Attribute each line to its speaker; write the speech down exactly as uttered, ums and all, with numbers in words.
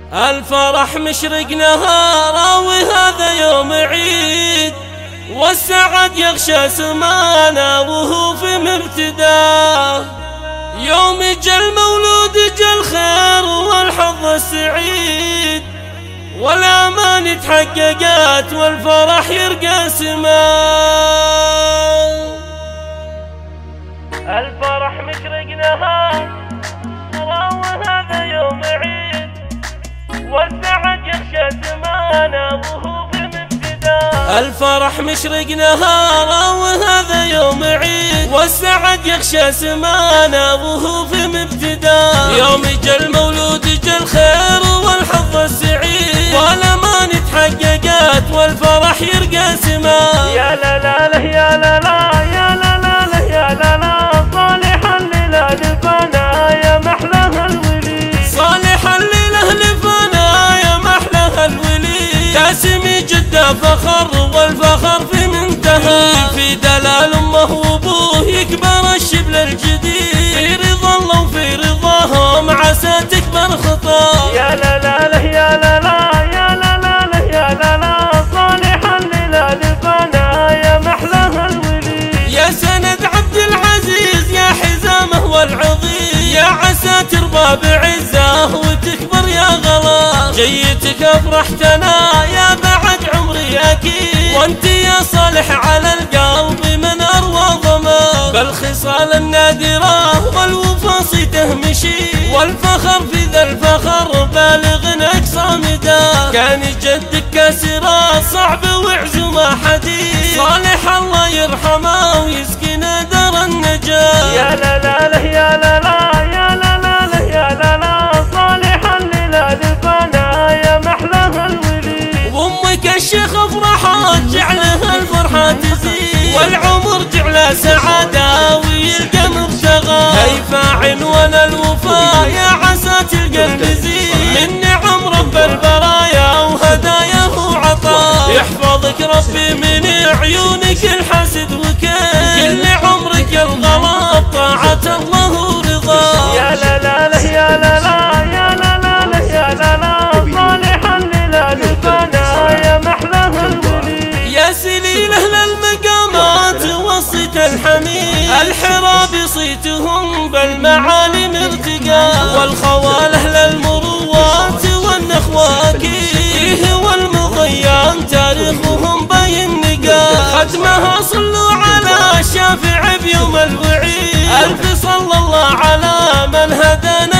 Speaker 1: الفرح مشرق نهاره وهذا يوم عيد، والسعد يغشى سمانا وهو في مبتداه. يوم جا المولود جا الخير والحظ السعيد، والآمان تحققت والفرح يرقى سماه. الفرح مشرق نهاره وهذا يوم عيد، والسعد يغشى سمانا وهو في مبتداه. الفرح مشرق نهاره وهذا يوم عيد، والسعد يغشى سمانا وهو في مبتداه. يوم جا المولود جا الخير والحظ السعيد، والامان تحققت والفرح يرقى سماه.
Speaker 2: يا لا لا لا يا لا لا يا لا لا لا يا لا لا، صالحا للأهل فنا يا محلها الولي،
Speaker 1: صالحا للأهل فنا يا محلها الولي. جاسمي جده فخر والفخر في منتهى، في دلال امه وابوه يكبر الشبل الجديد، في رضا الله وفي رضاهم عسى تكبر خطاه.
Speaker 2: يا لا لا لا يا لا لا يا لا لا لا يا لا لا، صالحا للأهل فنا يا محلها الولي.
Speaker 1: يا سند عبد العزيز يا حزامه والعظيم، يا عسى ترضى بعزه وتكبر يا غلا. جيتك افرحتنا يا بعد عمري اكيد، وانت يا صالح على القلب من اروى ضما. بالخصال النادره والوفا صيته مشي، والفخر في ذا الفخر بالغ اقصى مداه. كان جدك كاسره صعب وعزومه حديد، صالح الله يرحمه ويسكن دار النجاه.
Speaker 2: يا لا لا لا يا لا لا يا لا لا لا يا لا لا، صالحا للأهل فنا يا محلها الولي.
Speaker 1: وامك الشيخ افرحت جعلها الفرحه تزيد، والعمر جعله سعاده ويلقى مبتغاه. هيفا عنوان الوفا يا عسى تلقى المزيد، من نعم رب البرايا وهداياه وعطاه. يحفظك ربي من عيونك الحسد وكيد، كل عمرك الغلا بطاعة الله ورضاه.
Speaker 2: يا لا لا لا يا لا لا يا لا لا لا يا لا لا، صالحا للأهل فنا يا محلها الولي.
Speaker 1: يا سليل اهل المقامات وصيت الحميد، الحراب صيتهم بالمعالم ارتقاء، والخوال اهل المروات والنخوة اكيد، والمضيان تاريخهم بين نقاء. ختمها صلوا على الشافع بيوم الوعيد، الف صلى الله على من هدانا